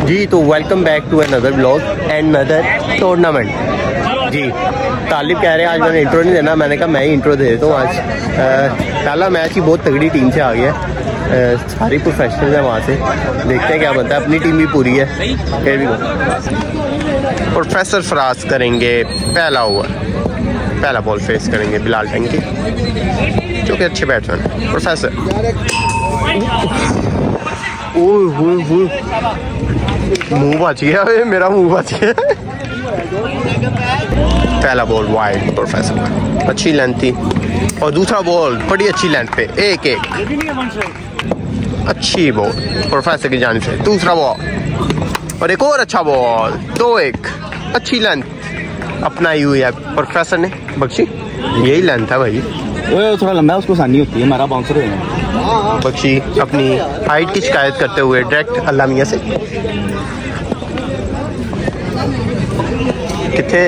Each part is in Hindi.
जी तो welcome back to another blog and another tournament. जी तालिब कह रहे हैं आज मैंने इंट्रो नहीं देना, मैंने कहा मैं ही इंट्रो दे देता हूँ। आज पहला मैच ही बहुत तगड़ी टीम से आ गया, सारी प्रोफेशनल है वहाँ से, देखते हैं क्या बनता है। अपनी टीम भी पूरी है। फिर भी प्रोफेसर फराज करेंगे पहला ओवर, पहला बॉल फेस करेंगे बिलाल टंकी जो कि अच्छे बैट्समैन। प्रोफेसर मुंह बच गया, मेरा मुंह बच गया। पहला बॉल वाइड प्रोफेसर, अच्छी लेंथ थी। और दूसरा बॉल बड़ी अच्छी लेंथ पे, एक अच्छी बॉल प्रोफेसर की जानिब से। दूसरा बॉल और एक और अच्छा बॉल, 2-1 अच्छी लेंथ अपनाई हुई है प्रोफेसर ने। बख्शी यही लेंथ है भाई, वो थोड़ा लंबा है, उसको आसानी होती है, हमारा बाउंसर है। बख्शी अपनी हाइट की शिकायत करते हुए डायरेक्ट अल्लाह मियां से। किथे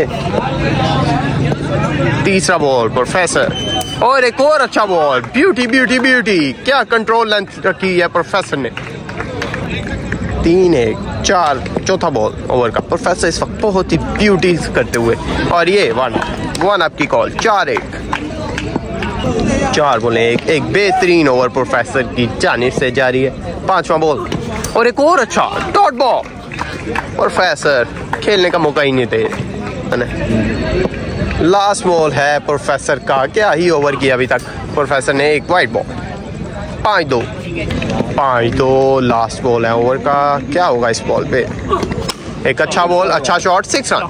तीसरा बॉल प्रोफेसर और एक और अच्छा बॉल, ब्यूटी ब्यूटी ब्यूटी, क्या कंट्रोल लेंथ रखी है प्रोफेसर ने। 3-1 चौथा बॉल ओवर का। प्रोफेसर इस वक्त बहुत ही ब्यूटी करते हुए, और ये वन आपकी कॉल। 4-1 4 बोले एक बेहतरीन ओवर प्रोफेसर की जानिब से जारी है। पांचवा बॉल और एक और अच्छा डॉट बॉल। प्रोफेसर खेलने का मौका ही नहीं दे। लास्ट बॉल है प्रोफेसर का, क्या ही ओवर किया अभी तक प्रोफेसर ने। एक वाइड बॉल, 5-2 लास्ट बॉल है ओवर का। क्या होगा इस बॉल पे? एक अच्छा बॉल, अच्छा shot, 6 run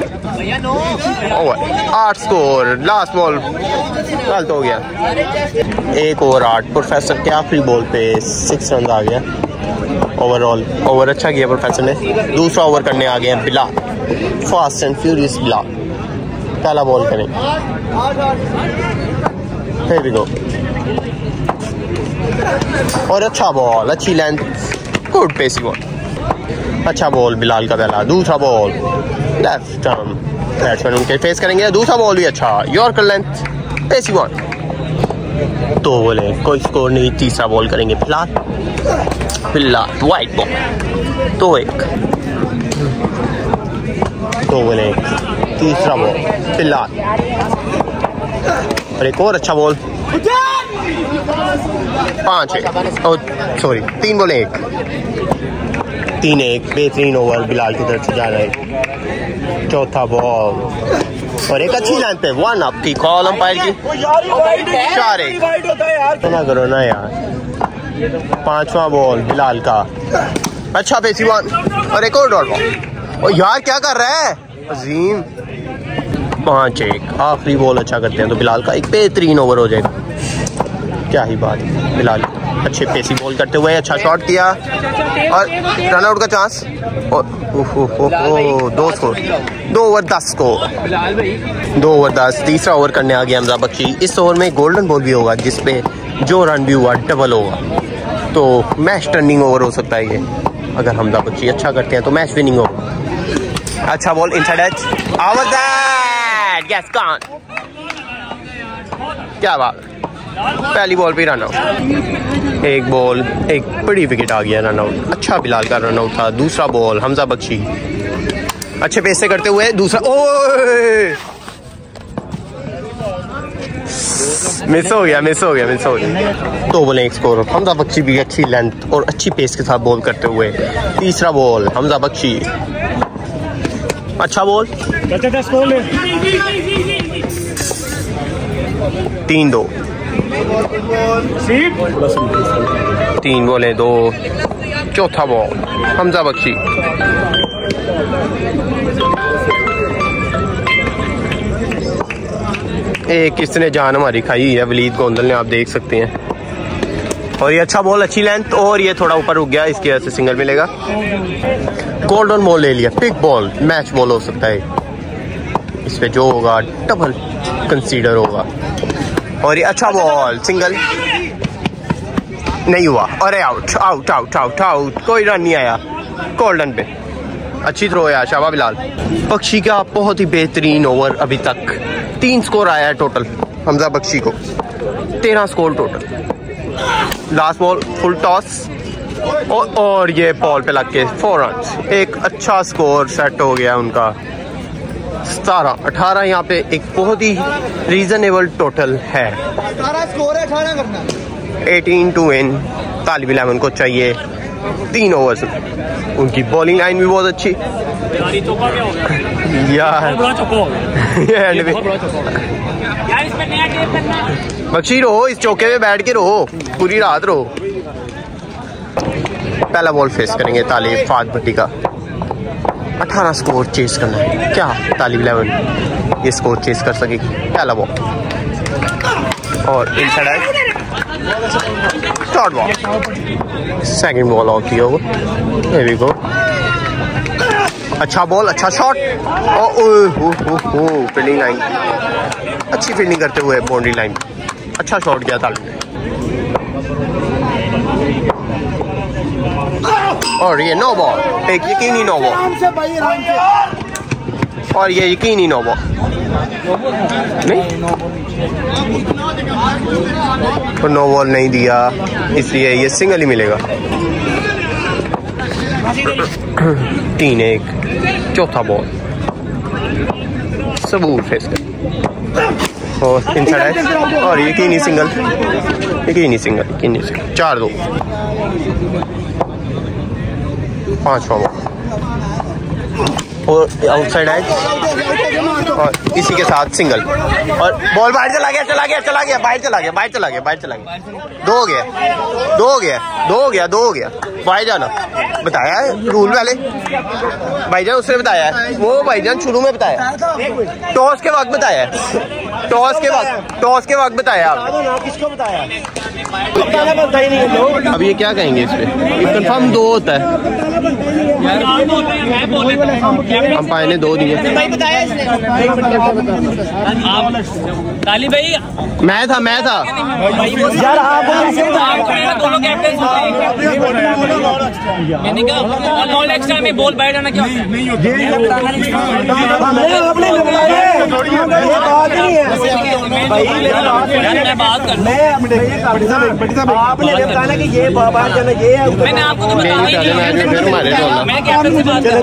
over, 8 score. Last ball गलत हो गया, 1 ओवर 8 प्रोफेसर के आखिरी बॉल पे 6 रन आ गया। ओवरऑल ओवर अच्छा किया प्रोफेसर ने। दूसरा ओवर करने आ गए Bilal, fast and furious Bilal. पहला बॉल करें, फिर भी गो और अच्छा बॉल, अच्छी लेंथ, गुड पेसी बॉल। अच्छा बॉल बिलाल का पहला। दूसरा बॉल लेफ्ट आर्म बैट्समैन उनके फेस करेंगे। दूसरा बॉल भी अच्छा, यॉर्कर लेंथ, पेसी बॉल। 2 बोले, कोई स्कोर नहीं। तीसरा बॉल करेंगे बिलाल वाइट बॉल, 2-1 2 बोले। तीसरा बॉल बिलाल और एक और अच्छा बॉल, 3 बोले 1 3-1 बेहतरीन ओवर बिलाल की तरफ से जा रहा है। चौथा बॉल और एक अच्छी लाइन पे 1 आपकी कॉल अंपायर की। 4-1 ना करो ना यार। पांचवा बॉल बिलाल का, अच्छा पेसी वन और एक और डॉट बॉल। और यार क्या कर रहा है अजीम। 5-1 आखिरी बॉल अच्छा करते हैं तो बिलाल का एक बेहतरीन ओवर हो जाएगा। क्या ही बात है, बिलाल अच्छे पेसी बॉल करते हुए अच्छा शॉट किया और रन आउट का chance. 2 score, 2 over 10 score, 2 over 10। तीसरा ओवर करने आ गया हमजा बख्शी। इस ओवर में गोल्डन बॉल भी होगा जिसपे जो रन भी हुआ डबल होगा, तो मैच टर्निंग ओवर हो सकता है ये। अगर हमजा बख्शी अच्छा करते हैं तो मैच विनिंग होगा। अच्छा बॉल इनसाइड एज, क्या बात, पहली बॉल पे रन आउट। एक बॉल एक बड़ी विकेट आ गया, रन आउट। अच्छा बिलाल का रन आउट था। दूसरा बॉल हमजा बख्शी अच्छे पेस से करते हुए दूसरा, ओए मिस हो गया। 2 बोले 1 स्कोर। हमजा बख्शी भी अच्छी लेंथ और अच्छी पेस के साथ बॉल करते हुए। तीसरा बॉल हमजा बख्शी, अच्छा बॉल, 3-2 3 बोले 2। चौथा बॉल हमजा बख्शी, एक किसने जान हमारी खाई है, वलीद गोंदल ने, आप देख सकते हैं। और ये अच्छा बॉल, अच्छी लेंथ, और ये थोड़ा ऊपर रुक गया, इसकी वजह से सिंगल मिलेगा। गोल्डन बॉल ले लिया, पिक बॉल, मैच बॉल हो सकता है इस पे, जो होगा डबल कंसीडर होगा। और ये अच्छा बॉल, सिंगल नहीं हुआ। अरे out out out out out, कोई रन नहीं आया गोल्डन पे। अच्छी थ्रो है शाबा बिलाल। बख्शी का बहुत ही बेहतरीन ओवर अभी तक। 3 स्कोर आया है टोटल हमजा बख्शी को, 13 score total. Last ball full toss, और ये बॉल पे लग के 4 रन। एक अच्छा स्कोर सेट हो गया उनका। 17-18 यहाँ पे एक बहुत ही रीजनेबल टोटल है। 18 टू विन। तालिब इलेवन को चाहिए 3 ओवर्स। उनकी बॉलिंग लाइन भी बहुत अच्छी यार। बख्शी रहो, इस चौके पे बैठ के रहो, पूरी रात रहो। पहला बॉल फेस करेंगे तालिब फाद भट्टी का। 18 स्कोर चेस करना है। क्या तालिब इलेवन ये स्कोर चेस कर सकेगी? पहला बॉल और inside short ball. Second ball out किया वो। Here we go। अच्छा बॉल, अच्छा शॉट। फील्डिंग लाइन अच्छी फील्डिंग करते हुए बाउंड्री लाइन अच्छा शॉट किया तालिब ने। और ये नो बॉल, एक यकीनी नो बॉल। और ये यकीनी नो बॉल नहीं, तो नो बॉल नहीं दिया, इसलिए ये सिंगल ही मिलेगा। 3-1। चौथा बॉल सबूर फेस कर और इनसाइड है और यकीनी सिंगल, यकीनी सिंगल, यकीनी सिंगल। 4-2। पांचवा बॉल और आउटसाइड एज और इसी के साथ सिंगल। और बॉल बाहर चला गया, चला गया, चला गया, बाहर चला गया, बाहर चला गया, बाहर चला गया। 2 हो गया, 2 हो गया, 2 हो गया, 2 हो गया। भाई जाना बताया है रूल वाले, भाईजान उसने बताया है वो, भाईजान शुरू में बताया, टॉस के वक्त बताया है, टॉस के वक्त बताया आप। किसको बताया? अब ये क्या कहेंगे इस पे? कंफर्म 2 होता है, अंपायर ने 2 दिए। तालिब भाई मैं था यार आप दोनों कैप्टन मैंने कहा नॉन एक्स्ट्रा में बॉल बैठ जाना क्या मैं बात कर आपने बताना कि ये बात जाना ये है। मैंने आपको तो बताया मैं कैप्टन से बात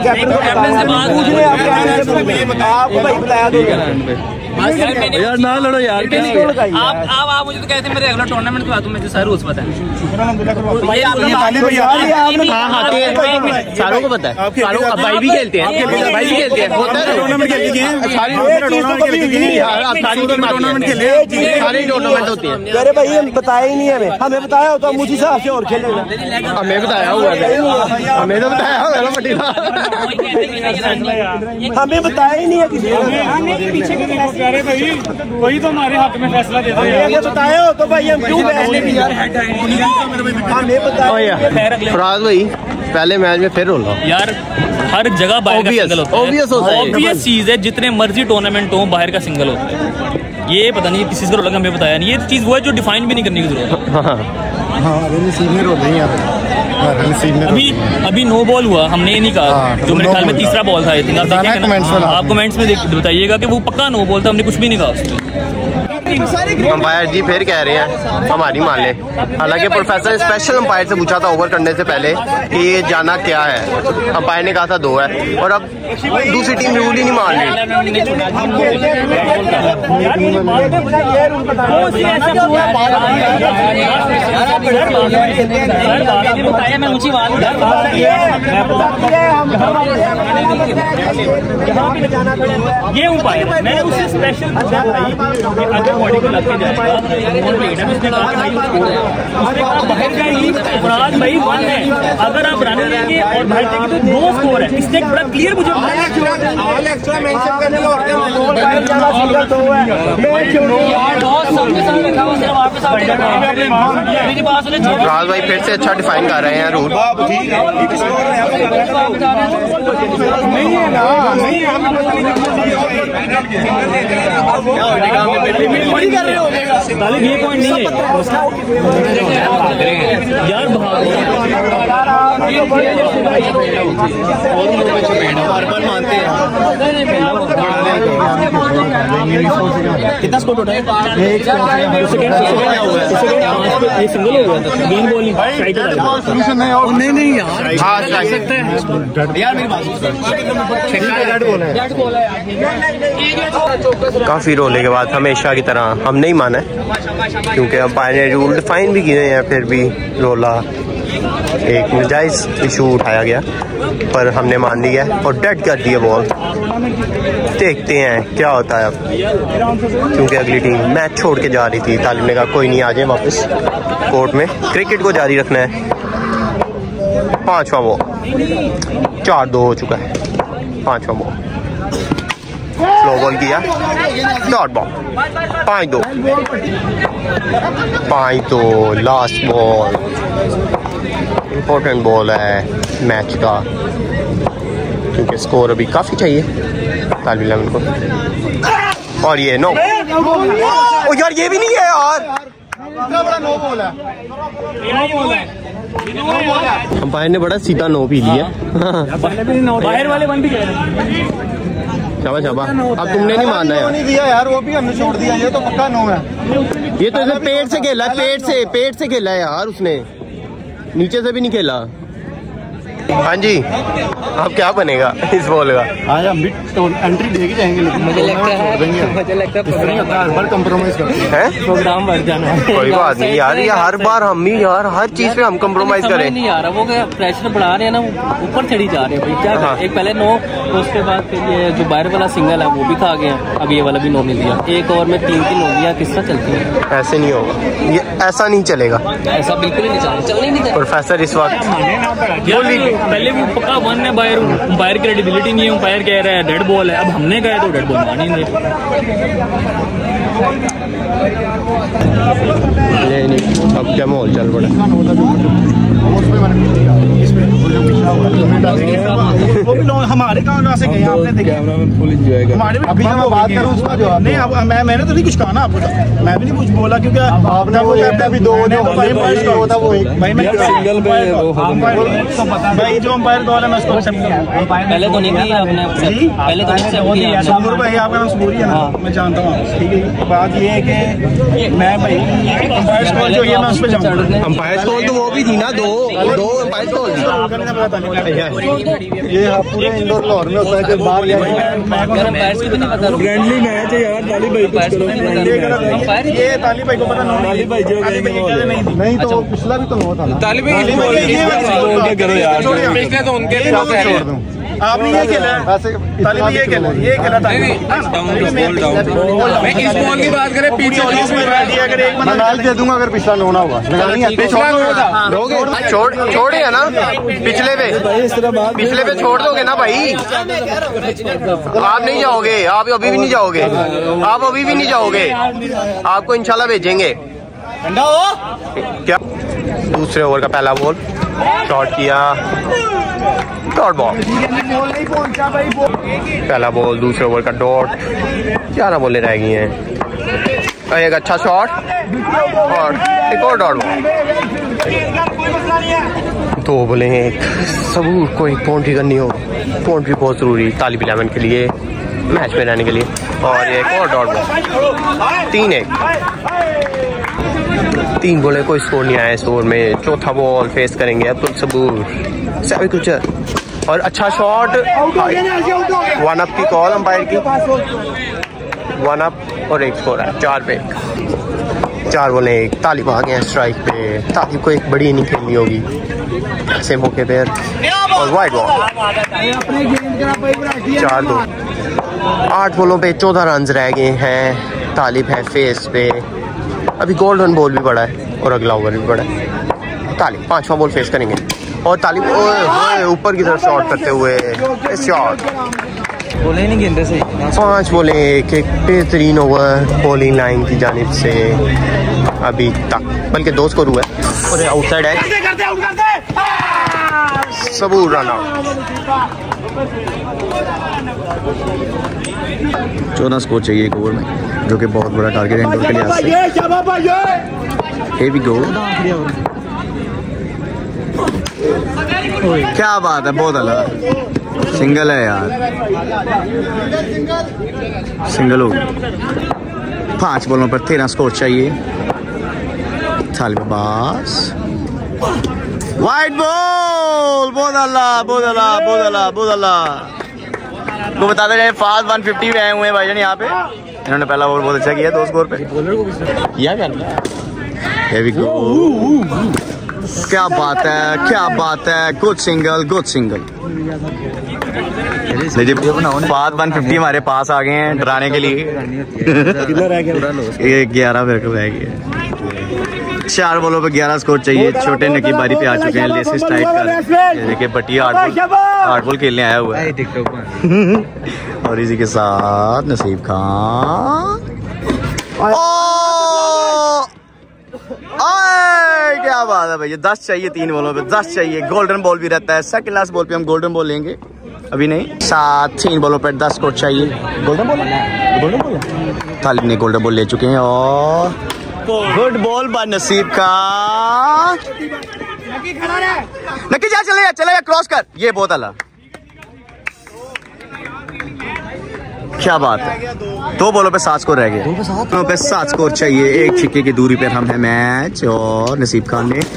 आपको भाई बताया दो यार ना लड़ो यार। आप मुझे तो कहते हैं मेरे अगला टूर्नामेंट की बात मुझे सारे रोज पता है। सारों को पता है, सारों को भाई भी खेलते हैं, भाई भी खेलते हैं, टूर्नामेंट सारे टूर्नामेंट होते हैं। अरे भाई हम बताया ही नहीं, हमें बताया होता हम उसी हिसाब से और खेलेगा। हमें बताया हुआ है, हमें तो बताया हुआ है पट्टी। हमें बताया ही नहीं है किसी। अरे भाई वही तो हमारे हक में फैसला देता है। बताया हो तो भाई हम क्यों बैठे यार? हमें बताया। फराज भाई पहले मैच में फिर रोला यार, हर जगह बाहर का सिंगल होता है। ऑब्वियस चीज है, जितने मर्जी टूर्नामेंट हो बाहर का सिंगल होता है। ये पता नहीं किसी को लगा, हमें बताया नहीं। ये चीज वो है जो डिफाइन भी नहीं करने की जरूरत है। अभी नो बॉल हुआ, हमने ये नहीं कहा, जो मेरे ख्याल में तीसरा बॉल था। आप कमेंट्स में बताइएगा कि वो पक्का नो बॉल था, हमने कुछ भी नहीं कहा। अंपायर जी फिर कह रहे हैं हमारी मान ले। हालांकि प्रोफेसर स्पेशल अंपायर से पूछा था ओवर करने से पहले कि ये जाना क्या है, अंपायर ने कहा था 2 है, और अब दूसरी टीम रूल ही नहीं मान रही। मैं ऊंची ये अंपायर मैंने उससे स्पेशल पूछा अगर बॉडी को लग के जाएगा भाई 1 है। अगर आप रन लेंगे और बाहर जाएंगे तो 2 स्कोर है। इससे बड़ा क्लियर मुझे राज भाई फिर से अच्छा डिफाइन कर रहे हैं रूल। ये पॉइंट नहीं है यार, मानते हैं कितना स्कोर टोटल है? सिंगल हो गया था, गेंद बॉल नहीं यार, यार मेरी बात काफ़ी रोले के बाद हमेशा की तरह हम नहीं माना क्योंकि अंपायर ने रूल डिफाइन भी किए हैं, फिर भी रोला एक नजायज़ इशू उठाया गया पर हमने मान लिया और डेड कर दिया बॉल। देखते हैं क्या होता है अब, क्योंकि अगली टीम मैच छोड़ के जा रही थी। तालिब ने कहा कोई नहीं, आ जाए वापस कोर्ट में, क्रिकेट को जारी रखना है। 5वां बॉल, 4-2 हो चुका है। 5वां बॉल स्लो बॉल किया, dot ball, 5-2 last ball. Important ball है मैच का क्योंकि स्कोर अभी काफ़ी चाहिए तालिब इलेवन को। और ये नो, ओ यार ये भी नहीं है यार, बड़ा नो बॉल है। अंपायर ने बड़ा सीधा नो पी लिया। बाहर वाले वन भी कह रहे हैं। शाबाश शाबाश, अब तुमने नहीं मानना है नहीं दिया यार, वो भी हमने छोड़ दिया, ये तो पक्का नो है। ये तो इसे पेट से खेला है, पेट से खेला है यार उसने, नीचे से भी नहीं खेला। हाँ जी, अब क्या बनेगा इस बॉल का? आज हम भी तो एंट्री दे के जाएंगे, लेकिन मुझे लगता है कंप्रोमाइज करते हैं, प्रोग्राम बढ़ जाना। कोई बात नहीं यार, ये हर बार हम ही यार हर चीज पे हम कंप्रोमाइज करें। नहीं यार, वो क्या प्रेशर बढ़ा रहे हैं ना, ऊपर चढ़ी जा रहे हैं भाई, क्या हाँ। एक पहले नो, उसके बाद फिर ये जो बाहर वाला सिंगल है वो भी खा गया, अब ये वाला भी नो नहीं दिया। एक ओवर में 3 हो गया, किस तरह चलती है? ऐसे नहीं होगा, ये ऐसा नहीं चलेगा, ऐसा बिल्कुल ही नहीं चलना ही नहीं। प्रोफेसर इस वक्त पहले भी पक्का वन है, अंपायर क्रेडिबिलिटी नहीं है, अंपायर कह रहा है डेड बॉल है, अब हमने कहा तो डेड बॉल मान ही नहीं। अब क्या माहौल चल पड़ा। वो भी लोग हमारे कहाँ से गए, आपने देखा हमारे भी। अभी मैं बात करूँ उसका जवाब नहीं, अब मैंने तो नहीं कुछ कहा ना आपको, मैं भी नहीं कुछ बोला क्योंकि आपने वो अभी 2 होता वो एक भाई मैं सिंगल पे भाई जो अंपायर कॉल है मैं उसको एक्सेप्ट नहीं। पहले तो नहीं किया आपने, पहले तो नहीं। सूर भाई आपका नाम सूरी है ना, मैं जानता हूँ, ठीक है। बात ये है कि मैं भाई अंपायर कॉल जो है मैं उस पर जाऊँगा। अंपायर कॉल तो वो भी थी ना, 2 अंपायर कॉल थी। ये पूरे इंडोर लाहौर में होता है, जब बाहर फ्रेंडली मैच है यार, तालिब भाई कुछ करो। ये तालिब भाई को पता नहीं तो पिछला भी तो हुआ था ना। तालिब भाई करो यार, पिछले तो उनके लिए छोड़ दूं। आपने ये खेला ऐसे, तालिब ये खेला मैं इस बॉल की बात करें, पीछे अगर एक मैं दे दूंगा अगर पिछला होना होगा, छोड़े है ना पिछले पे छोड़ दोगे ना भाई। आप नहीं जाओगे, आप अभी भी नहीं जाओगे, आप अभी भी नहीं जाओगे, आपको इंशाल्लाह भेजेंगे। क्या दूसरे ओवर का पहला बॉल शॉट किया, डॉट बॉल। पहला बॉल दूसरे ओवर का डॉट, 11 बॉलें रह गई हैं। एक अच्छा शॉट और एक और डॉट बॉल। 2 बॉलें, एक सबूर को एक बाउंड्री करनी हो, बाउंड्री बहुत जरूरी तालिब इलेवन के लिए, मैच में रहने के लिए। और एक और डॉट बॉल, 3-1। 3 बॉलें, कोई स्कोर नहीं आया इस ओवर में। चौथा बॉल फेस करेंगे अब्दुल सबूर, सभी कुछ। और अच्छा शॉट, 1 अप की कॉल अंपायर की, 1 अप और 1 स्कोर है। 4 पे 4 बॉलें, 1। तालिब आ गए हैं स्ट्राइक पे, तालिब को एक बड़ी इनिंग खेलनी होगी ऐसे मौके पे। और वाइड बॉल, 4-2। 8 बॉलों पे 14 रन रह गए हैं। तालिब है फेस पे, अभी गोल्डन बॉल भी पड़ा है और अगला ओवर भी पड़ा है। तालिब 5वां बॉल फेस करेंगे और तालिब ऊपर की तरफ शॉट करते हुए शॉट। बोले नहीं गेंदे से 5 बॉलें, एक बेहतरीन ओवर बॉलिंग लाइन की जानिब से अभी तक, बल्कि 2 स्कोर हुआ है। और आउटसाइड है, सबूर रन आउट। 14 स्कोर चाहिए एक ओवर में, जो कि बहुत बड़ा टारगेट है इंडोर के लिहाज से। Here we go। क्या बात है, बहुत अलग सिंगल है यार, सिंगल हो गया। 5 बॉलों पर 13 स्कोर चाहिए। तालिब अब्बास, वाइट बॉल, बहुत अल्लाह, बहुत अल्लाह, बहुत अल्लाह, बहुत अल्लाह। तो बताते जाए फास्ट 150 पे आए हुए हैं भाईजान यहाँ पे। इन्होंने पहला ओवर बहुत अच्छा किया 2 स्कोर पे। क्या बात है, क्या बात है, good single, good single. Fast 150 हमारे पास आ गए हैं डराने के लिए। 11 मेरे को रह गया। 4 बॉलों पे 11 स्कोर चाहिए। छोटे नकी बारी पे आ चुके हैं, लेसिस टाइट कर। देखिए बटिया 8 बॉल खेलने आया हुआ है और इसी के साथ नसीब खान। क्या बात है भैया, 10 चाहिए 3 बॉलों पे, 10 चाहिए। गोल्डन बॉल भी रहता है, सेकंड लास्ट बॉल पे हम गोल्डन बॉल लेंगे, अभी नहीं। 3 बॉलों पर 10 स्कोर चाहिए। Golden ball, golden ball. Talib ने गोल्डन बॉल ले चुके हैं और गुड बॉल बाय नसीब खान। नकी जा, चलेगा क्रॉस कर, ये बहुत अला। क्या बात है, 2 बॉलों पे 7 स्कोर रह गए। 2 बॉलों पे 7 स्कोर चाहिए। 1 छिक्के की दूरी पर हम है मैच और नसीब खान ने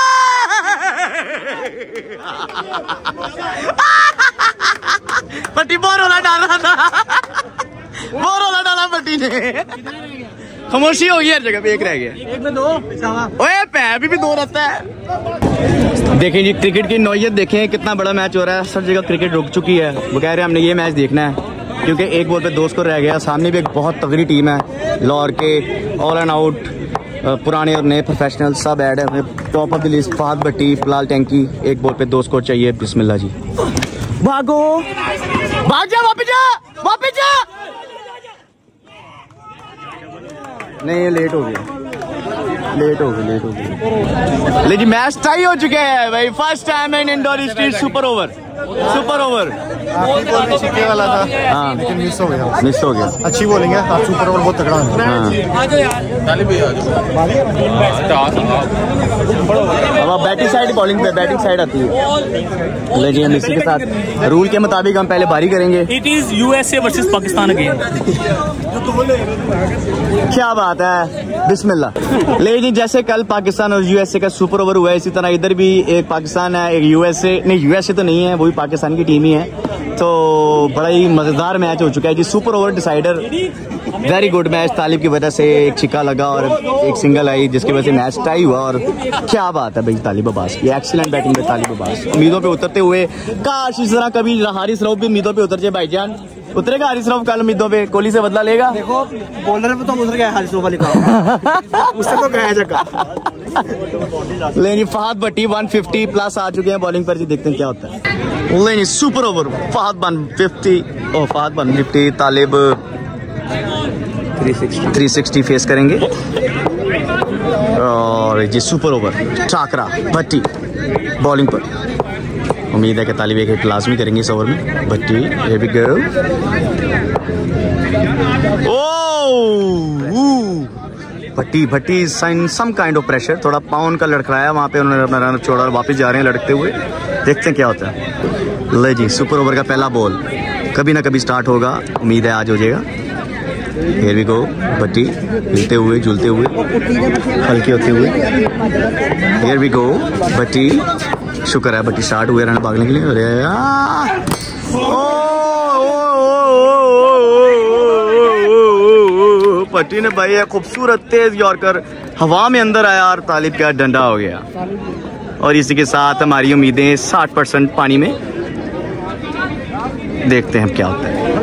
पट्टी बोरोला डाला था, बोरोला डाला पट्टी ने। खामोशी हो गई हर जगह पे, 1 रह गया। 1 में 2 ओए पे अभी भी 2 रहता है। देखें जी क्रिकेट की नौयत देखें, कितना बड़ा मैच हो रहा है। सब जगह क्रिकेट रुक चुकी है। वो कह रहे हैं हमने ये मैच देखना है क्योंकि 1 बॉल पे 2 स्कोर रह गया। सामने भी एक बहुत तगड़ी टीम है लाहौर के, ऑल एंड आउट पुराने और नए प्रोफेशनल सब ऐड है। Top of the list Fahad Bhatti, फिलहाल टैंकी। 1 बॉल पे 2 स्कोर चाहिए। बिस्मिल्लाह जी, भागो, भाग जा, वापस जा, वापस जा। नहीं, लेट हो गया, लेट हो गया। लेकिन मैच टाई हो चुके हैं भाई। First time in indoor street super over, super over. छिक्के वाला था, हाँ लेकिन मिस हो गया, मिस हो गया। अच्छी बॉलिंग है, सुपर ओवर बहुत तगड़ा है। अब बैटिंग साइड, बॉलिंग पे बैटिंग साइड आती है। लेकिन हम इसी के साथ रूल के मुताबिक हम पहले बारी करेंगे। It is USA versus Pakistan again. क्या बात है, बिस्मिल्लाह। लेकिन जैसे कल पाकिस्तान और यूएसए का सुपर ओवर हुआ है, इसी तरह इधर भी एक पाकिस्तान है, एक यूएसए, नहीं यूएसए तो नहीं है, वो भी पाकिस्तान की टीम ही है। तो बड़ा ही मजेदार मैच हो चुका है जी, super over decider. Very good match. Talib की वजह से एक छिक्का लगा और एक सिंगल आई, जिसकी वजह से मैच टाई हुआ। और क्या बात है भाई तालिब अब्बास की, एक्सीलेंट बैटिंग है तालिब अब्बास। उम्मीदों पे उतरते हुए, काश इस तरह कभी हारिस रऊफ भी उम्मीदों पे उतर जाए भाईजान। उतरेगा हारिस रऊफ कल उम्मीदों पे, कोहली से बदला लेगा। देखो बॉलर पे तो उतर गया हारिस रऊफ वाली का, उससे तो गया जगह। लेकिन फहद भट्टी 150 प्लस आ चुके हैं बॉलिंग पर जी, देखते हैं क्या होता है। लेकिन सुपर ओवर फहद 150 और फहद 150, तालिब 360 फेस करेंगे। और जी सुपर ओवर चाकरा भट्टी बॉलिंग पर। उम्मीद है कि तालिब एक हिट लाजमी करेंगे इस ओवर में। Bhatti here we go। Bhatti Bhatti sign some kind of pressure, थोड़ा पाउन का लड़खड़ाया वहाँ पे, उन्होंने अपना रन छोड़ा और वापस जा रहे हैं लड़कते हुए। देखते हैं क्या होता है। ले जी सुपर ओवर का पहला बॉल कभी ना कभी स्टार्ट होगा, उम्मीद है आज हो जाएगा। Here we go। भट्टी हिलते हुए, झूलते हुए, हल्के होते हुए। Here we go। भट्टी, शुक्र है भट्टी स्टार्ट हुए रन भागने के लिए। अरे भट्टी ने भाई एक खूबसूरत तेज यॉर्कर हवा में अंदर आया और तालिब का डंडा हो गया। और इसी के साथ हमारी उम्मीदें 60% पानी में। देखते हैं क्या होता है।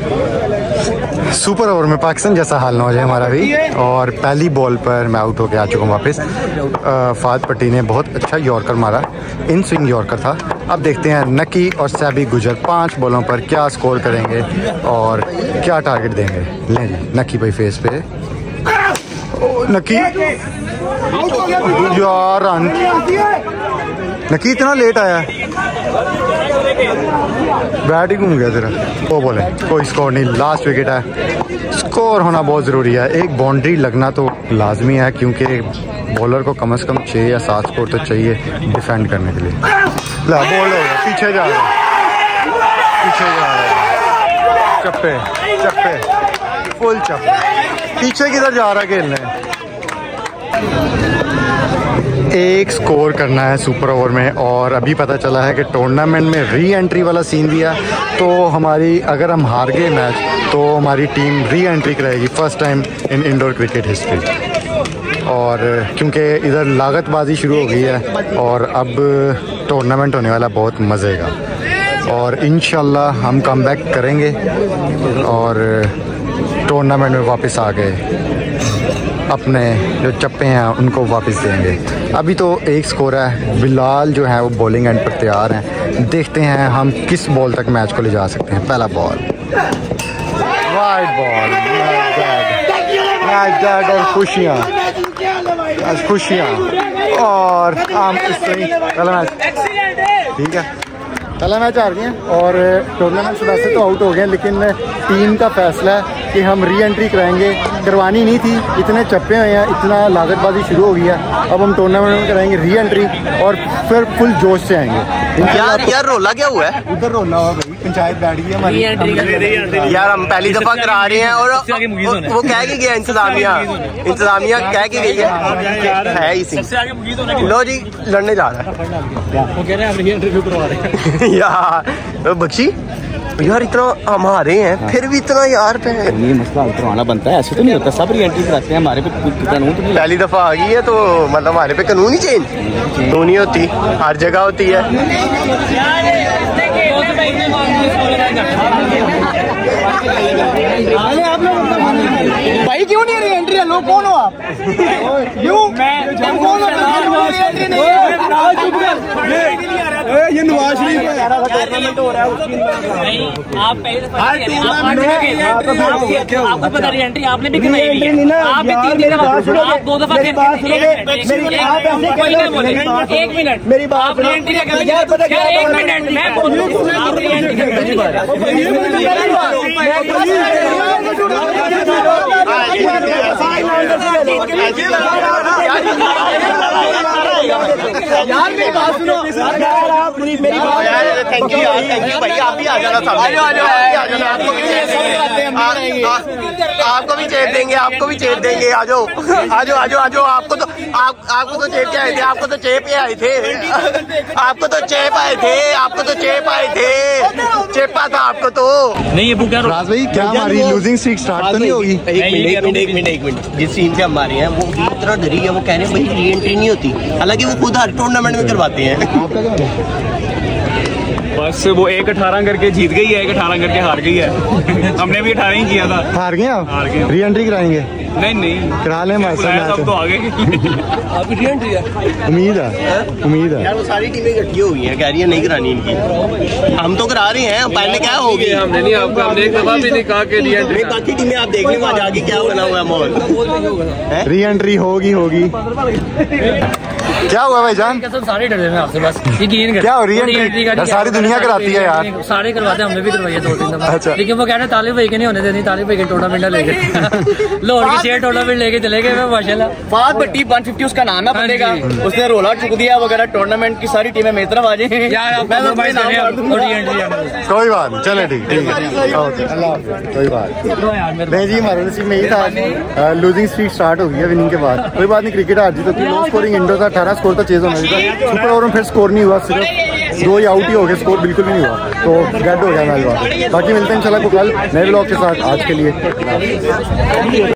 सुपर ओवर में पाकिस्तान जैसा हाल ना हो जाए हमारा भी। और पहली बॉल पर मैं आउट होकर आ चुका हूँ वापस। फहद भट्टी ने बहुत अच्छा यॉर्कर मारा, इन स्विंग यॉर्कर था। अब देखते हैं नकी और सैबी गुजर 5 बॉलों पर क्या स्कोर करेंगे और क्या टारगेट देंगे। लें जी नकी भाई फेस पे, नकी यार रन, नकी इतना लेट आया। बैट ही घूम गया तेरा। वो बोले कोई स्कोर नहीं, लास्ट विकेट है, स्कोर होना बहुत ज़रूरी है। एक बाउंड्री लगना तो लाजमी है क्योंकि बॉलर को कम से कम 6 या 7 स्कोर तो चाहिए डिफेंड करने के लिए। ला बॉल हो गया, पीछे जा रहा है, पीछे जा रहा है, चप्पे चप्पे फुल चप्पे, पीछे किधर जा रहा है खेलने। एक स्कोर करना है सुपर ओवर में और अभी पता चला है कि टूर्नामेंट में री एंट्री वाला सीन दिया तो हमारी, अगर हम हार गए मैच तो हमारी टीम री एंट्री कराएगी first time in indoor cricket history. और क्योंकि इधर लागतबाजी शुरू हो गई है और अब टूर्नामेंट होने वाला बहुत मज़े का और इंशाल्लाह हम कमबैक करेंगे और टूर्नामेंट में वापस आ गए अपने जो चप्पे हैं उनको वापस देंगे। अभी तो एक स्कोर है, बिलाल जो है वो बॉलिंग एंड पर तैयार हैं, देखते हैं हम किस बॉल तक मैच को ले जा सकते हैं। पहला ball wide ball, match dead और खुशियाँ खुशियाँ और हम पहला मैच ठीक है, पहला मैच हार गए हैं और टूर्नामेंट से वैसे तो आउट हो गए, लेकिन टीम का फैसला है कि हम री एंट्री कराएंगे। करवानी नहीं थी, इतने चप्पे हुए हैं, इतना लागतबाजी शुरू हो गई है, अब हम टूर्नामेंट में कराएंगे री एंट्री और फिर फुल जोश से आएंगे। यार रोला क्या हुआ है? उधर रोला हुआ भाई, पंचायत बैठ गई हमारी। यार हम पहली दफा करा रहे हैं और वो कह के गया इंतजामिया कह के गई है इसी। लो जी लड़ने जा रहा है, वो कह रहे हैं आप री एंट्री क्यों करवा रहे हैं यार बख्शी यार इतना हम हारे हैं फिर भी इतना यार पे ये मसला करवाना बनता है, ऐसे तो नहीं होता, सब री एंट्री कराते हैं, हमारे पे कानून तो नहीं। पहली दफा आ गई है तो मतलब हमारे पे कानून ही चेंज तो नहीं होती, हर जगह होती है। भाई क्यों नहीं री एंट्री है? लोग कौन हो आप? क्यों कौन हो? ये नवाज शरीफ है, आपको पता री एंट्री आपने भी कराई हुई है, आप भी 3 दिन आप 2 दफा एक मिनट मेरी बात, एक मिनट मैं बोलूं, आप री एंट्री यार मेरी बात सुनो यार, आप मेरी बात, थैंक यू भाई, आप भी आ जाना सामने, आपको भी चेप देंगे, आपको भी चेप देंगे, आ जाओ आ जाओ आ जाओ आ जाओ। आपको तो चेप के आए थे, आपको तो चेप आए थे, आपको तो चेप आए थे, आपको तो चेप आए थे, चेपा था आपको तो नहीं। ये क्या राज भाई क्या हमारी लूजिंग स्ट्रीक स्टार्ट तो नहीं होगी? एक मिनट जिस टीम से हमारे हैं वो इतना डरी है, वो कह रहे हैं भाई री एंट्री नहीं होती, हालांकि वो खुद हर टूर्नामेंट में करवाते हैं। बस वो 1-18 करके जीत गई है, 1-18 करके हार गई है। हमने भी 18 ही किया था। हार गए आप? हार गए। री एंट्री कराएंगे? नहीं करा लें हमारे साथ तो आगे आपकी री एंट्री है, उम्मीद है यार वो सारी टीमें इकट्ठी हो गई हैं, कह रही है नहीं करानी इनकी, हम तो करा रहे हैं, पहले क्या होगी हमने नहीं, आपको हमने एक दफा भी नहीं कहा कि री एंट्री। बाकी टीमें आप देख लें वहाँ जाके क्या बना हुआ है माहौल। री एंट्री होगी क्या हुआ भाई जान? सारे डर रहे हैं आपसे, बस यकीन कर। क्या हो री एंट्री? सारी दुनिया कराती है यार, सारे करवाते हैं, हमने भी करवाई है 2-3 दफा। अच्छा। लेकिन वो कह रहे हैं तालिब भाई के नहीं होने देनी, तालिब भाई के टूर्नामेंट लेके लाहौर की 6 टूर्नामेंट लेके चले गए माशाल्लाह। बात बट्टी 150 उसका नाम है बंदे का, उसने रोला चुक दिया वगैरह, टूर्नामेंट की सारी टीमें मेरी तरफ आ जाए यार। कोई बात नहीं, चले ठीक है, अल्लाह हाफिज़, कोई बात नहीं जी। हमारे नसीब में यही था, लूजिंग स्ट्रीक स्टार्ट हो गई है विनिंग के बाद। कोई बात नहीं, क्रिकेट हार जीत होती है, लो स्कोरिंग इंडोर था, 18 स्कोर तो चेज होना चाहिए। सुपर ओवर में फिर स्कोर नहीं हुआ, सिर्फ 2 ही आउट ही हो गए, स्कोर बिल्कुल भी नहीं हुआ, तो डेड हो गया मैच। बाकी मिलते हैं इंशाल्लाह को कल नए व्लॉग के साथ, आज के लिए।